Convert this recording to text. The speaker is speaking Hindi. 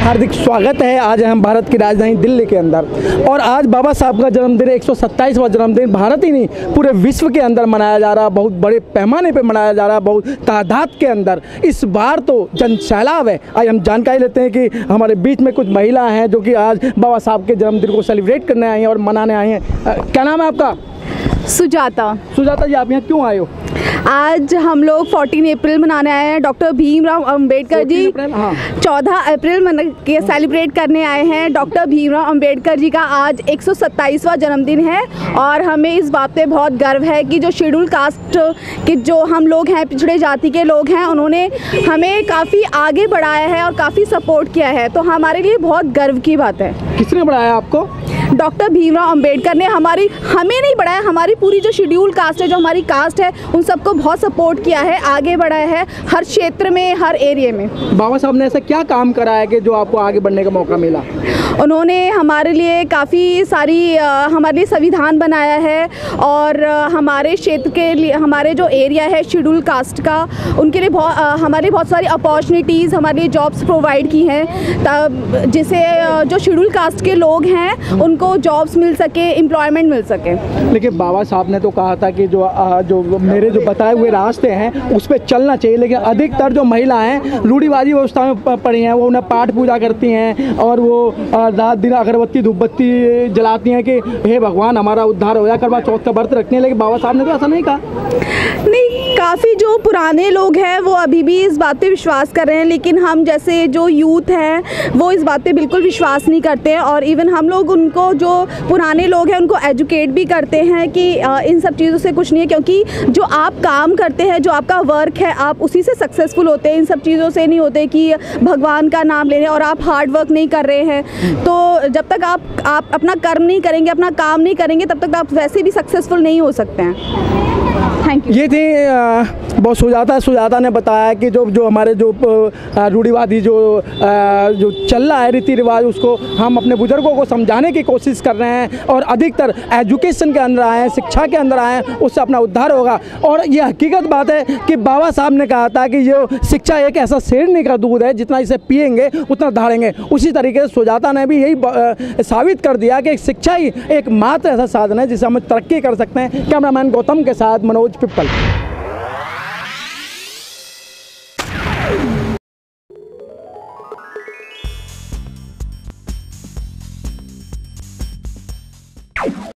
हार्दिक स्वागत है। आज हम भारत की राजधानी दिल्ली के अंदर और आज बाबा साहब का जन्मदिन 127वां जन्मदिन भारत ही नहीं पूरे विश्व के अंदर मनाया जा रहा, बहुत बड़े पैमाने पे मनाया जा रहा, बहुत तादाद के अंदर। इस बार तो जन सैलाब है। आज हम जानकारी लेते हैं कि हमारे बीच में कुछ महिला हैं जो कि आज बाबा साहब के जन्मदिन को सेलिब्रेट करने आई हैं और मनाने आई हैं। क्या नाम है आपका? सुजाता। सुजाता जी, आप यहाँ क्यों आए हो? आज हम लोग 14 अप्रैल मनाने आए हैं। डॉक्टर भीमराव अंबेडकर जी 14 अप्रैल के सेलिब्रेट करने आए हैं। डॉक्टर भीमराव अंबेडकर जी का आज 127वां जन्मदिन है और हमें इस बात पे बहुत गर्व है कि जो शेड्यूल कास्ट के जो हम लोग हैं, पिछड़े जाति के लोग हैं, उन्होंने हमें काफ़ी आगे बढ़ाया है और काफ़ी सपोर्ट किया है। तो हमारे लिए बहुत गर्व की बात है। किसने बढ़ाया आपको? डॉक्टर भीमराव अंबेडकर ने हमें नहीं बढ़ाया, हमारी पूरी जो शेड्यूल कास्ट है, जो हमारी कास्ट है, उन सबको बहुत सपोर्ट किया है, आगे बढ़ाया है हर क्षेत्र में, हर एरिया में। बाबा साहब ने ऐसा क्या काम करा है कि जो आपको आगे बढ़ने का मौका मिला? उन्होंने हमारे लिए काफ़ी सारी हमारे लिए संविधान बनाया है और हमारे क्षेत्र के लिए, हमारे जो एरिया है शेड्यूल कास्ट का, उनके लिए हमारे बहुत सारी अपॉर्चुनिटीज़, हमारे लिए जॉब्स प्रोवाइड की हैं, तब जिससे जो शेड्यूल कास्ट के लोग हैं उनको जॉब्स मिल सके, एम्प्लॉयमेंट मिल सके। लेकिन बाबा साहब ने तो कहा था कि जो मेरे जो बताए हुए रास्ते हैं उस पर चलना चाहिए, लेकिन अधिकतर जो महिला हैं रूढ़िवादी व्यवस्था में पड़ी हैं, वो उन्हें पाठ पूजा करती हैं और वो रात दिन अगरबत्ती धूपबत्ती जलाती हैं कि हे भगवान हमारा उद्धार हो जाए, करवा चौथ का व्रत रखते हैं। लेकिन बाबा साहब ने तो ऐसा नहीं कहा। नहीं, काफ़ी जो पुराने लोग हैं वो अभी भी इस बात पे विश्वास कर रहे हैं, लेकिन हम जैसे जो यूथ हैं वो इस बात पे बिल्कुल विश्वास नहीं करते हैं। और इवन हम लोग उनको, जो पुराने लोग हैं, उनको एजुकेट भी करते हैं कि इन सब चीज़ों से कुछ नहीं है, क्योंकि जो आप काम करते हैं, जो आपका वर्क है, आप उसी से सक्सेसफुल होते हैं। इन सब चीज़ों से नहीं होते कि भगवान का नाम ले रहे हैं और आप हार्ड वर्क नहीं कर रहे हैं। तो जब तक आप अपना कर्म नहीं करेंगे, अपना काम नहीं करेंगे, तब तक आप वैसे भी सक्सेसफुल नहीं हो सकते हैं। Thank you. ये थी बहुत सुजाता ने बताया कि जो हमारे जो रूढ़िवादी जो चल रहा है रीति रिवाज, उसको हम अपने बुजुर्गों को समझाने की कोशिश कर रहे हैं और अधिकतर एजुकेशन के अंदर आए हैं, शिक्षा के अंदर आए हैं, उससे अपना उद्धार होगा। और ये हकीकत बात है कि बाबा साहब ने कहा था कि ये शिक्षा एक ऐसा शेरनी का दूध है, जितना इसे पिएंगे उतना धाड़ेंगे। उसी तरीके से सुजाता ने भी यही साबित कर दिया कि शिक्षा ही एक मात्र ऐसा साधन है जिससे हम तरक्की कर सकते हैं। कैमरामैन गौतम के साथ मनोज पिप्पल।